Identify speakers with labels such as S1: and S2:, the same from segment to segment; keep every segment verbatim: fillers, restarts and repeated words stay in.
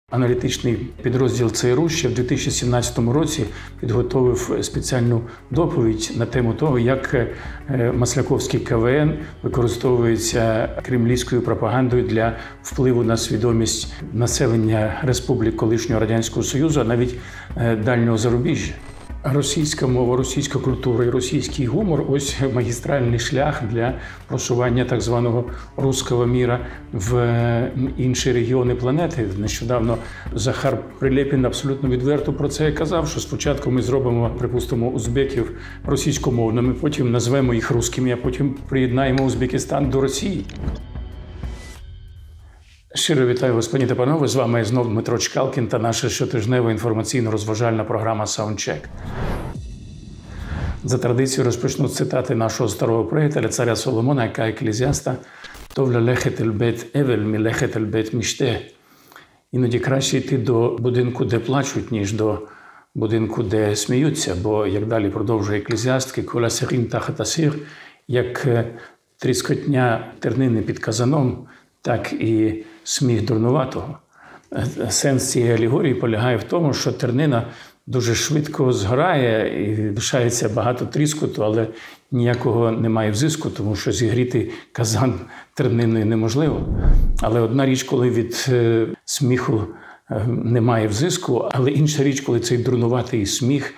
S1: Аналітичний підрозділ ЦРУ ще в дві тисячі сімнадцятому році підготовив спеціальну доповідь на тему того, як Масляковський ка вэ ен використовується кремлівською пропагандою для впливу на свідомість населення республік колишнього Радянського Союзу, а навіть дальнього зарубіжжя. Російська мова, російська культура і російський гумор – ось магістральний шлях для просування так званого «русского міра» в інші регіони планети. Нещодавно Захар Прилєпін абсолютно відверто про це казав, що спочатку ми зробимо, припустимо, узбеків російськомовними, потім назвемо їх русскими, а потім приєднаємо Узбекистан до Росії. Щиро вітаю вас, пані та панове. З вами знов Дмитро Чкалкін та наша щотижнева інформаційно-розважальна програма «Саундчек». За традицією розпочну з цитати нашого старого приятеля, царя Соломона, яка еклезіаста «Тов лелехет ель бейт евель, мілехет ель бейт міште». Іноді краще йти до будинку, де плачуть, ніж до будинку, де сміються, бо, як далі продовжує еклезіастки, «Коля сирін тахат асир», як тріскотня тернини під казаном, так і сміх дурнуватого. Сенс цієї алегорії полягає в тому, що тернина дуже швидко згорає і лишається багато тріскоту, але ніякого немає взиску, тому що зігріти казан терниною неможливо. Але одна річ, коли від сміху немає взиску, але інша річ, коли цей дурнуватий сміх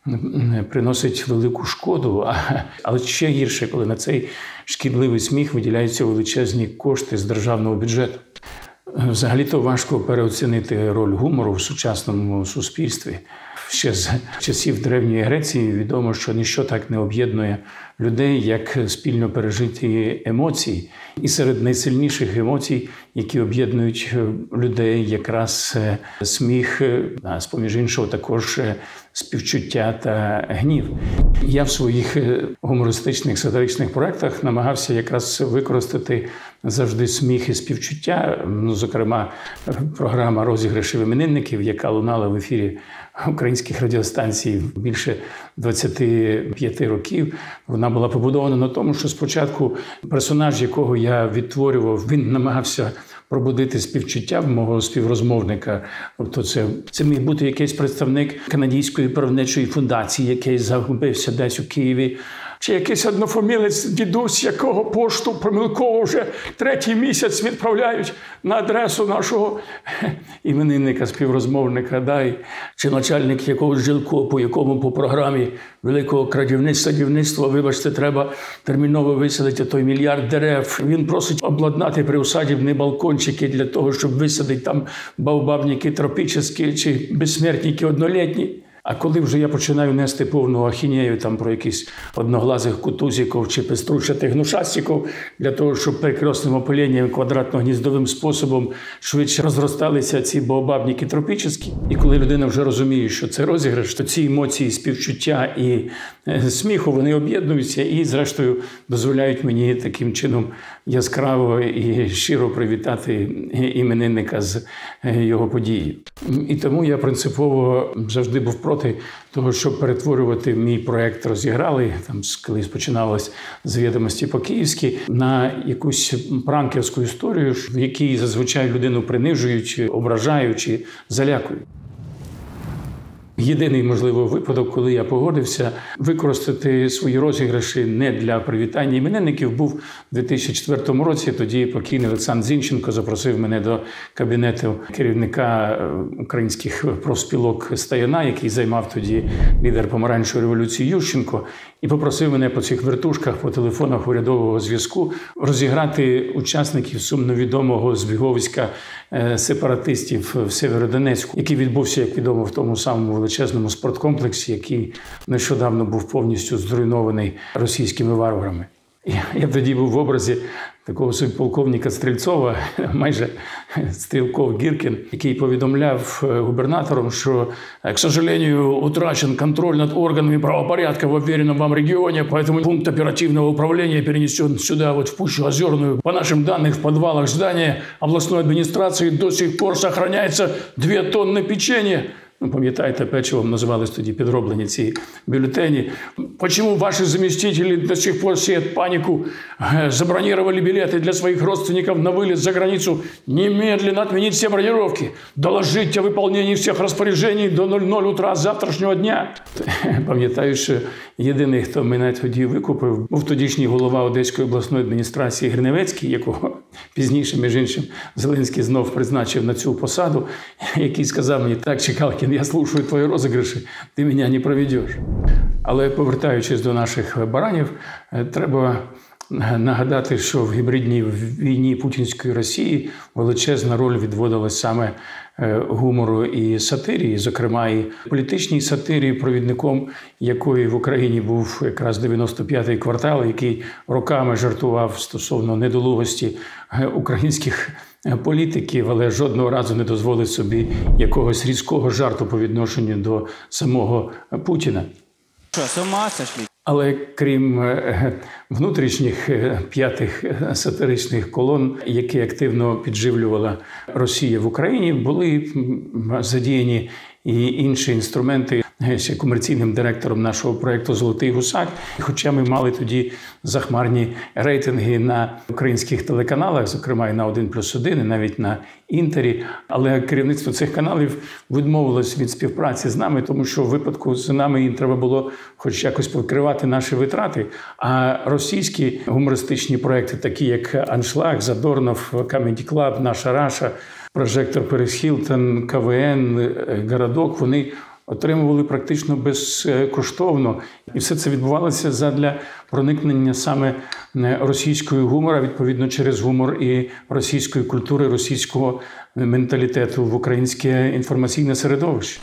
S1: приносить велику шкоду, але ще гірше, коли на цей шкідливий сміх виділяються величезні кошти з державного бюджету. Взагалі-то важко переоцінити роль гумору в сучасному суспільстві. Ще з часів Древньої Греції відомо, що ніщо так не об'єднує людей, як спільно пережиті емоції. І серед найсильніших емоцій, які об'єднують людей, якраз сміх, а з-поміж іншого також співчуття та гнів. Я в своїх гумористичних сатиричних проєктах намагався якраз використати завжди сміх і співчуття. Ну, зокрема, програма «Розіграшів іменинників», яка лунала в ефірі українських радіостанцій більше двадцяти п'яти років. Вона була побудована на тому, що спочатку персонаж, якого я відтворював, він намагався пробудити співчуття в мого співрозмовника. Тобто це, це міг бути якийсь представник канадської правничої фундації, який загубився десь у Києві, чи якийсь однофамілець дідусь, якого пошту помилково вже третій місяць відправляють на адресу нашого іменинника, співрозмовника, да, чи начальник якогось жилкопу, якому по програмі великого крадівництва, вибачте, треба терміново висадити той мільярд дерев. Він просить обладнати приусадібні балкончики для того, щоб висадити там баобабники тропічні чи безсмертники однолітні. А коли вже я починаю нести повну ахінею там про якісь одноглазих кутузиків чи пестручатих гнушастиків для того, щоб перекресним опиленням квадратно-гніздовим способом швидше розросталися ці баобабники тропічні. І коли людина вже розуміє, що це розіграш, то ці емоції співчуття і сміху, вони об'єднуються і, зрештою, дозволяють мені таким чином яскраво і щиро привітати іменинника з його події. І тому я принципово завжди був проти того, щоб перетворювати мій проєкт «Розіграли», там колись починалось з «Відомості по-київськи», на якусь пранкерську історію, в якій зазвичай людину принижують, ображають, залякують. Єдиний, можливо, випадок, коли я погодився використати свої розіграші не для привітання іменинників, був у дві тисячі четвертому році. Тоді покійний Олександр Зінченко запросив мене до кабінету керівника українських профспілок Стояна, який займав тоді лідер помаранчевої революції Ющенко, і попросив мене по цих вертушках, по телефонах урядового зв'язку розіграти учасників сумновідомого збіговиська сепаратистів в Сєвєродонецьку, який відбувся, як відомо, в тому самому величезному спорткомплексі, який нещодавно був повністю зруйнований російськими варварами. Я тоді був в образі такого собі полковника Стрільцова, майже Стрілков-Гіркін, який повідомляв губернаторам, що, к сожалению, утрачен контроль над органами правопорядка в уверенном вам регионе, поэтому пункт оперативного управления перенесен сюда, вот в Пущу Озерную. По нашим данным, в подвалах здания областной администрации до сих пор сохраняется две тонны печенья. Ну, пам'ятаєте, печивом називались тоді підроблені ці бюлетені. Почему ваши заместители до сих пор сеют панику, забронировали билеты для своих родственников на вылет за границу? Немедленно отменить все бронировки. Доложить о выполнении всех распоряжений до нуль нуль утра завтрашнього дня. Пам'ятаю, що єдиний, хто мене тоді викупив, був тодішній голова Одеської обласної адміністрації Гриневецький, якого пізніше, між іншим, Зеленський знов призначив на цю посаду, який сказав мені: так, Чекалкін, я слушаю твої розіграші, ти мене не проведеш. Але повертаючись до наших баранів, треба нагадати, що в гібридній війні путінської Росії величезна роль відводилась саме гумору і сатирії, зокрема і політичній сатирії, провідником якої в Україні був якраз дев'яносто п'ятий квартал, який роками жартував стосовно недолугості українських політиків, але жодного разу не дозволив собі якогось різкого жарту по відношенню до самого Путіна.
S2: Що, з ума сошли?
S1: Але крім внутрішніх п'ятих сатиричних колон, які активно підживлювала Росія в Україні, були задіяні і інші інструменти. Ще комерційним директором нашого проєкту «Золотий гусак». Хоча ми мали тоді захмарні рейтинги на українських телеканалах, зокрема і на один плюс один, і навіть на Інтері. Але керівництво цих каналів відмовилось від співпраці з нами, тому що в випадку з нами їм треба було хоч якось покривати наші витрати. А російські гумористичні проєкти, такі як «Аншлаг», «Задорнов», «Comedy Club», «Наша Раша», «Прожектор Перес Хілтон», КВН, «Городок», вони отримували практично безкоштовно. І все це відбувалося задля проникнення саме російського гумора, відповідно через гумор і російської культури, російського менталітету в українське інформаційне середовище.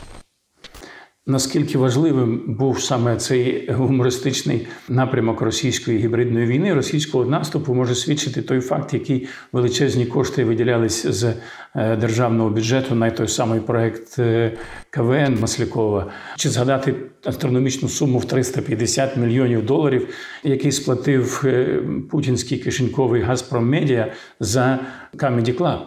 S1: Наскільки важливим був саме цей гумористичний напрямок російської гібридної війни, російського наступу, може свідчити той факт, який величезні кошти виділялись з державного бюджету на той самий проект КВН Маслякова. Чи згадати астрономічну суму в триста п'ятдесят мільйонів доларів, який сплатив путінський кишеньковий «Газпром Медіа» за Comedy Club.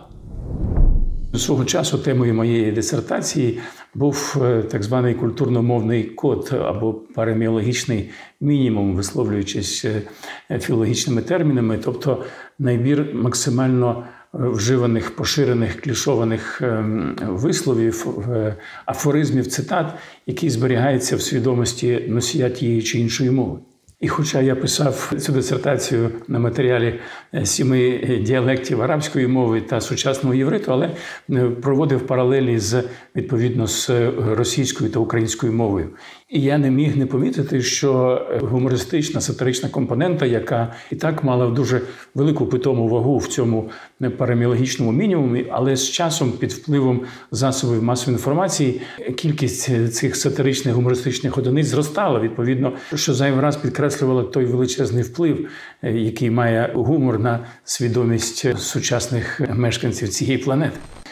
S1: Свого часу темою моєї дисертації був так званий культурно-мовний код або пареміологічний мінімум, висловлюючись філологічними термінами, тобто найбір максимально вживаних, поширених, клішованих висловів, афоризмів, цитат, які зберігаються в свідомості носія тієї чи іншої мови. І хоча я писав цю дисертацію на матеріалі сіми діалектів арабської мови та сучасного євриту, але проводив паралелі з, відповідно, з російською та українською мовою. І я не міг не помітити, що гумористична, сатирична компонента, яка і так мала дуже велику питому вагу в цьому пареміологічному мінімумі, але з часом під впливом засобів масової інформації кількість цих сатиричних гумористичних одиниць зростала, відповідно, що зайвий раз підкреслювало той величезний вплив, який має гумор на свідомість сучасних мешканців цієї планети.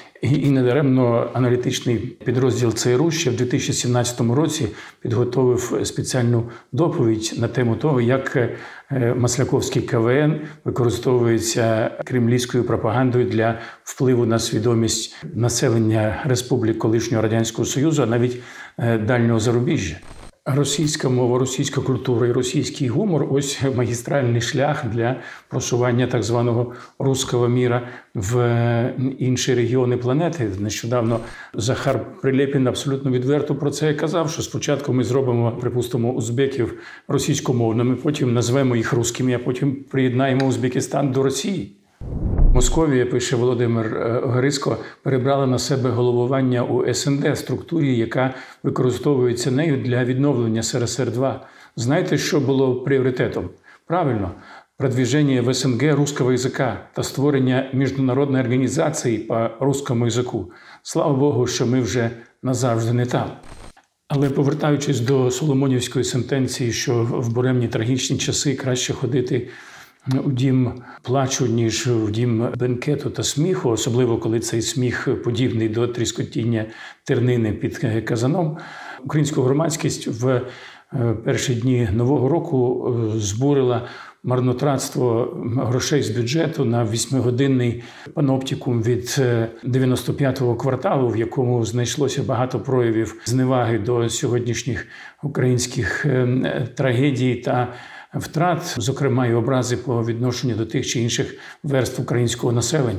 S1: І недаремно аналітичний підрозділ ЦРУ ще в дві тисячі сімнадцятому році підготовив спеціальну доповідь на тему того, як масляковський КВН використовується кремлівською пропагандою для впливу на свідомість населення республік колишнього Радянського Союзу, а навіть дальнього зарубіжжя. Російська мова, російська культура і російський гумор – ось магістральний шлях для просування так званого «русского міра» в інші регіони планети. Нещодавно Захар Прилєпін абсолютно відверто про це казав, що спочатку ми зробимо, припустимо, узбеків російськомовними, потім назвемо їх русскими, а потім приєднаємо Узбекистан до Росії. Московія, пише Володимир Грицько, перебрала на себе головування у ес ен де, структурі, яка використовується нею для відновлення ес ер ес ер два. Знаєте, що було пріоритетом? Правильно, продвиження в ес ен ге русского язика та створення міжнародної організації по русскому язику. Слава Богу, що ми вже назавжди не там. Але повертаючись до Соломонівської сентенції, що в буремні трагічні часи краще ходити у дім плачу, ніж в дім бенкету та сміху, особливо коли цей сміх подібний до тріскотіння тернини під казаном. Українську громадськість в перші дні Нового року збурила марнотратство грошей з бюджету на восьмигодинний паноптикум від дев'яносто п'ятого кварталу, в якому знайшлося багато проявів зневаги до сьогоднішніх українських трагедій та втрат, зокрема і образи по відношенню до тих чи інших верств українського населення.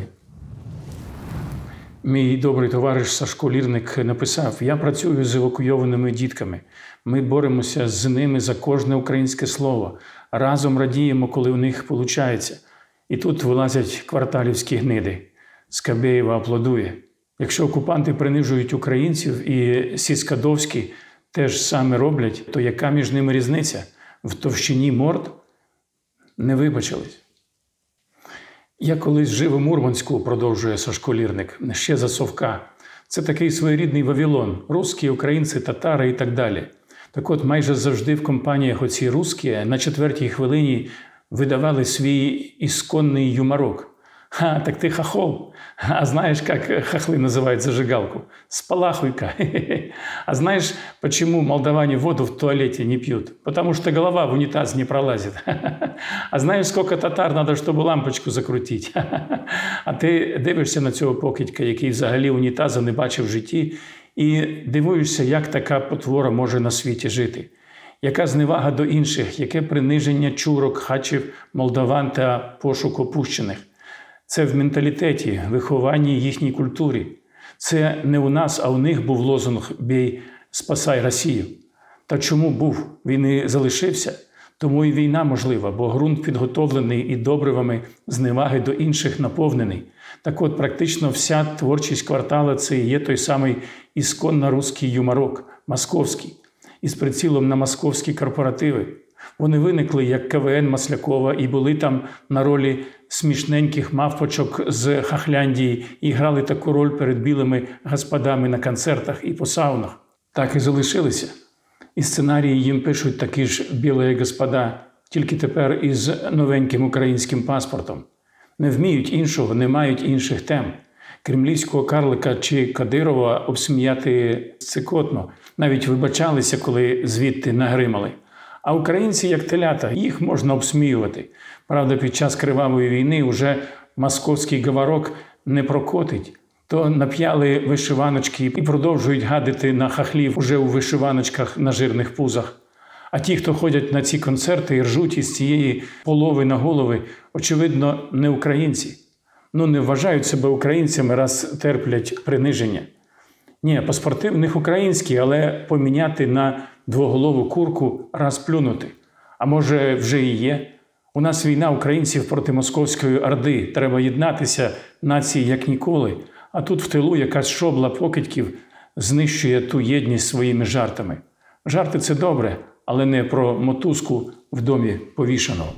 S1: Мій добрий товариш Сашко Лірник написав: «Я працюю з евакуйованими дітками. Ми боремося з ними за кожне українське слово. Разом радіємо, коли у них виходить. І тут вилазять кварталівські гниди. Скабєєва аплодує. Якщо окупанти принижують українців і Сіскадовський теж саме роблять, то яка між ними різниця? В товщині морд не вибачились». Я колись жив у Мурманську, продовжує Сашко Лірник, ще за Совка. Це такий своєрідний Вавилон. Русські, українці, татари і так далі. Так от, майже завжди в компаніях оці русські на четвертій хвилині видавали свій ісконний юморок. «Ха, так ти хохол. А знаешь, как хохлы называют зажигалку? Спалахуйка. А знаешь, почему молдаване воду в туалете не пьют? Потому что голова в унитаз не пролазит. А знаешь, сколько татар надо, чтобы лампочку закрутить? А ти дивишся на цього покидька, який взагалі унітаза не бачив в житті, і дивуєшся, як така потвора може на світі жити. Яка зневага до інших, яке приниження чурок, хачів, молдаван та пошук опущених. Це в менталітеті, вихованні їхній культурі. Це не у нас, а у них був лозунг «Бій, спасай Росію». Та чому був? Він і залишився. Тому і війна можлива, бо ґрунт підготовлений і добривами зневаги до інших наповнений. Так от, практично вся творчість квартала – це і є той самий ісконно-русський юморок, московський, із прицілом на московські корпоративи. Вони виникли як ка вэ ен Маслякова і були там на ролі смішненьких мавпочок з Хохляндії і грали таку роль перед білими господами на концертах і по саунах. Так і залишилися. І сценарії їм пишуть такі ж білі господа, тільки тепер із новеньким українським паспортом. Не вміють іншого, не мають інших тем. Кремлівського карлика чи Кадирова обсміяти цикотно. Навіть вибачалися, коли звідти нагримали. А українці, як телята, їх можна обсміювати. Правда, під час кривавої війни уже московський говорок не прокотить. То нап'яли вишиваночки і продовжують гадити на хахлів уже у вишиваночках на жирних пузах. А ті, хто ходять на ці концерти і ржуть із цієї полови на голови, очевидно, не українці. Ну, не вважають себе українцями, раз терплять приниження. Ні, паспорти в них українські, але поміняти на двоголову курку раз плюнути. А може, вже і є? У нас війна українців проти московської орди. Треба єднатися нації як ніколи. А тут в тилу якась шобла покидьків знищує ту єдність своїми жартами. Жарти – це добре, але не про мотузку в домі повішаного.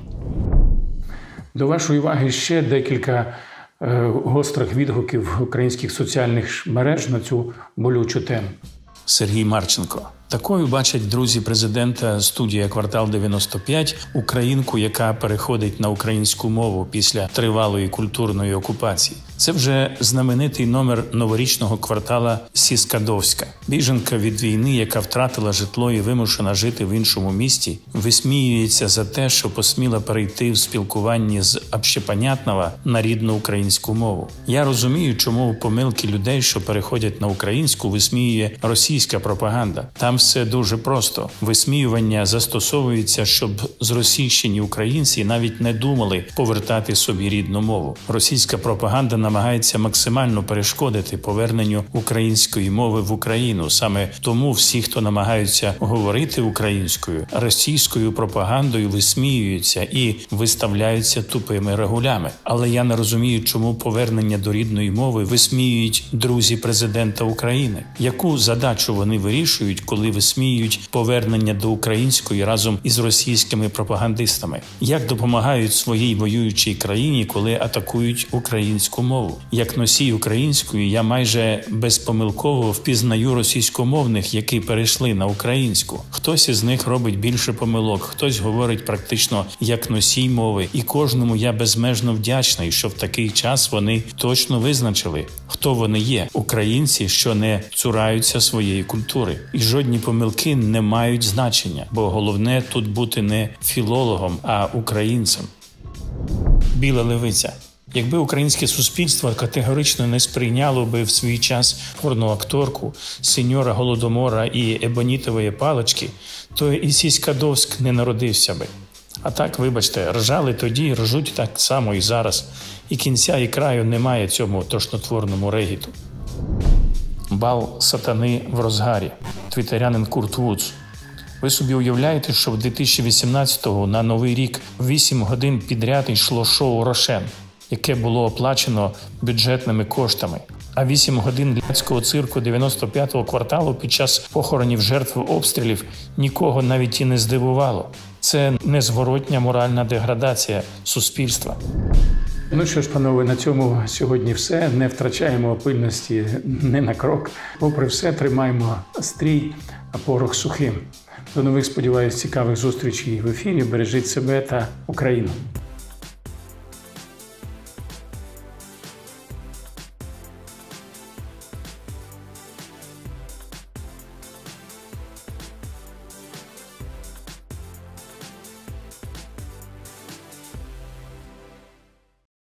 S1: До вашої уваги ще декілька е, гострих відгуків українських соціальних мереж на цю болючу тему.
S3: Сергій Марченко. Такою бачать друзі президента студія «Квартал дев'яносто п'ять» українку, яка переходить на українську мову після тривалої культурної окупації. Це вже знаменитий номер новорічного квартала Сіскадовська. Біженка від війни, яка втратила житло і вимушена жити в іншому місті, висміюється за те, що посміла перейти в спілкуванні з общепонятного на рідну українську мову. Я розумію, чому помилки людей, що переходять на українську, висміює російська пропаганда. Там все дуже просто. Висміювання застосовується, щоб зросійщені українці навіть не думали повертати собі рідну мову. Російська пропаганда намагається максимально перешкодити поверненню української мови в Україну. Саме тому всі, хто намагаються говорити українською, російською пропагандою висміюються і виставляються тупими регулями. Але я не розумію, чому повернення до рідної мови висміюють друзі президента України. Яку задачу вони вирішують, коли висміюють повернення до української разом із російськими пропагандистами? Як допомагають своїй воюючій країні, коли атакують українську мову? мову. Як носій української я майже безпомилково впізнаю російськомовних, які перейшли на українську. Хтось із них робить більше помилок, хтось говорить практично як носій мови. І кожному я безмежно вдячний, що в такий час вони точно визначили, хто вони є. Українці, що не цураються своєї культури. І жодні помилки не мають значення, бо головне тут бути не філологом, а українцем. Біла левиця. Якби українське суспільство категорично не сприйняло би в свій час порноакторку, сеньора Голодомора і ебонітової палички, то і Сіська-Довськ не народився би. А так, вибачте, ржали тоді, ржуть так само і зараз. І кінця, і краю немає цьому тошнотворному регіту. Бал сатани в розгарі. Твітерянин Курт Вудс. Ви собі уявляєте, що в дві тисячі вісімнадцятого на Новий рік вісім годин підряд йшло шоу «Рошен», яке було оплачено бюджетними коштами, а вісім годин блядського цирку дев'яносто п'ятого кварталу під час похоронів жертв обстрілів нікого навіть і не здивувало. Це незворотня моральна деградація суспільства.
S1: Ну що ж, панове, на цьому сьогодні все. Не втрачаємо пильності не на крок. Попри все, тримаємо стрій, а порох сухим. До нових, сподіваюсь, цікавих зустрічей в ефірі. Бережіть себе та Україну.